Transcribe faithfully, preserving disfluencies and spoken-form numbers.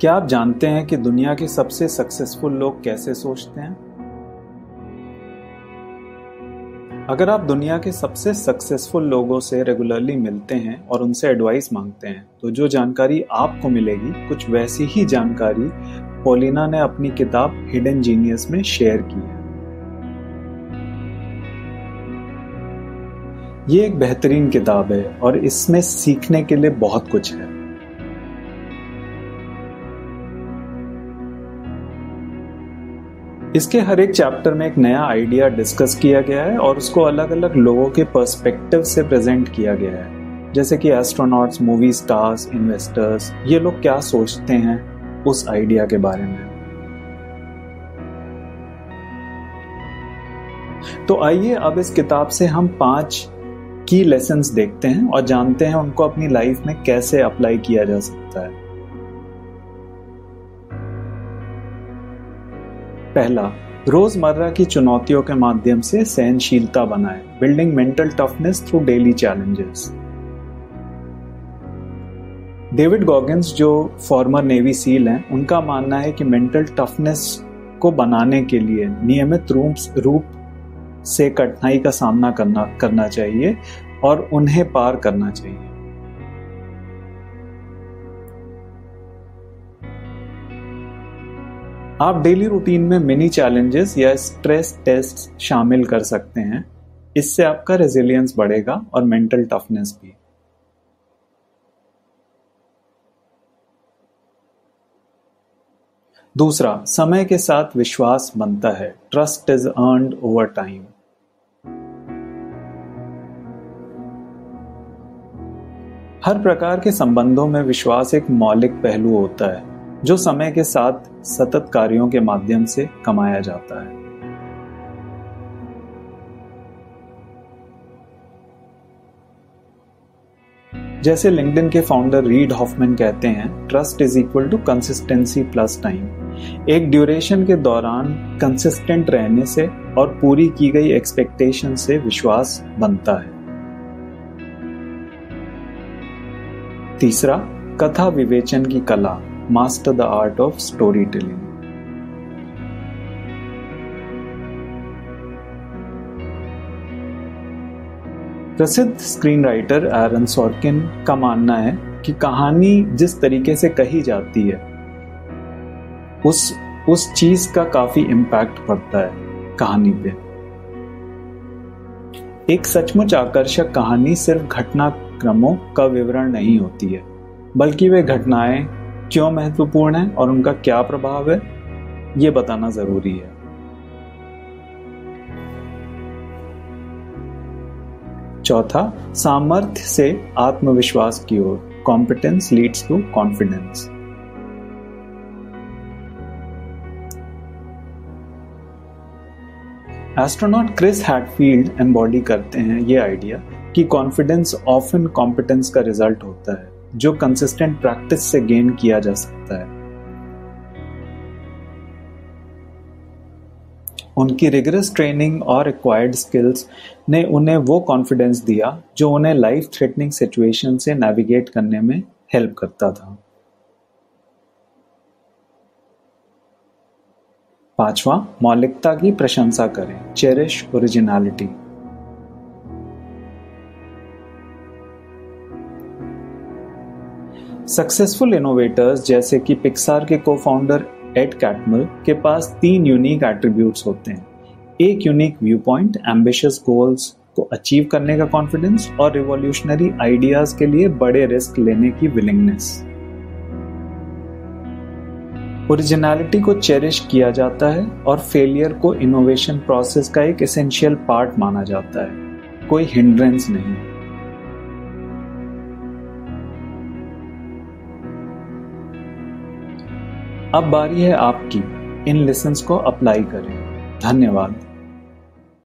क्या आप जानते हैं कि दुनिया के सबसे सक्सेसफुल लोग कैसे सोचते हैं? अगर आप दुनिया के सबसे सक्सेसफुल लोगों से रेगुलरली मिलते हैं और उनसे एडवाइस मांगते हैं, तो जो जानकारी आपको मिलेगी कुछ वैसी ही जानकारी पॉलिना ने अपनी किताब हिडन जीनियस में शेयर की है। ये एक बेहतरीन किताब है और इसमें सीखने के लिए बहुत कुछ है। इसके हर एक चैप्टर में एक नया आइडिया डिस्कस किया गया है और उसको अलग अलग लोगों के पर्सपेक्टिव से प्रेजेंट किया गया है, जैसे कि एस्ट्रोनॉट्स, मूवी स्टार्स, इन्वेस्टर्स, ये लोग क्या सोचते हैं उस आइडिया के बारे में। तो आइए अब इस किताब से हम पांच की लेसन्स देखते हैं और जानते हैं उनको अपनी लाइफ में कैसे अप्लाई किया जा सकता है। पहला, रोजमर्रा की चुनौतियों के माध्यम से सहनशीलता बनाएं, building mental toughness through daily challenges. David Goggins, जो फॉर्मर नेवी सील हैं, उनका मानना है कि मेंटल टफनेस को बनाने के लिए नियमित रूप से कठिनाई का सामना करना करना चाहिए और उन्हें पार करना चाहिए। आप डेली रूटीन में मिनी चैलेंजेस या स्ट्रेस टेस्ट शामिल कर सकते हैं। इससे आपका रेजिलियंस बढ़ेगा और मेंटल टफनेस भी। दूसरा, समय के साथ विश्वास बनता है। Trust is earned over time. हर प्रकार के संबंधों में विश्वास एक मौलिक पहलू होता है जो समय के साथ सतत कार्यों के माध्यम से कमाया जाता है। जैसे लिंक्डइन के फाउंडर रीड हॉफमैन कहते हैं, trust is equal to consistency plus time. एक ड्यूरेशन के दौरान कंसिस्टेंट रहने से और पूरी की गई एक्सपेक्टेशन से विश्वास बनता है। तीसरा, कथा विवेचन की कला, master the art of storytelling. प्रसिद्ध स्क्रीन राइटर एरन सॉर्किन का मानना है कि कहानी जिस तरीके से कही जाती है उस उस चीज का काफी इम्पैक्ट पड़ता है कहानी पे। एक सचमुच आकर्षक कहानी सिर्फ घटनाक्रमों का विवरण नहीं होती है, बल्कि वे घटनाएं क्यों महत्वपूर्ण है और उनका क्या प्रभाव है, ये बताना जरूरी है। चौथा, सामर्थ्य से आत्मविश्वास की ओर, competence leads to confidence. Astronaut Chris Hadfield embody करते हैं ये आइडिया कि कॉन्फिडेंस ऑफन कॉम्पिटेंस का रिजल्ट होता है जो कंसिस्टेंट प्रैक्टिस से गेन किया जा सकता है। उनकी रिगरस ट्रेनिंग और एक्वायर्ड स्किल्स ने उन्हें वो कॉन्फिडेंस दिया जो उन्हें लाइफ थ्रेटनिंग सिचुएशन से नेविगेट करने में हेल्प करता था। पांचवा, मौलिकता की प्रशंसा करें, चेरिश ओरिजिनलिटी। सक्सेसफुल इनोवेटर्स जैसे कि पिक्सार के को फाउंडर एड कैटमल के पास तीन यूनिक एट्रीब्यूट्स होते हैं। एक unique viewpoint, ambitious goals को अचीव करने का कॉन्फिडेंस और रिवॉल्यूशनरी आइडियाज के लिए बड़े रिस्क लेने की विलिंगनेस। ओरिजिनलिटी को चेरिश किया जाता है और फेलियर को इनोवेशन प्रोसेस का एक एसेंशियल पार्ट माना जाता है, कोई हिंड्रेंस नहीं। अब बारी है आपकी। इन लेसन्स को अप्लाई करें। धन्यवाद।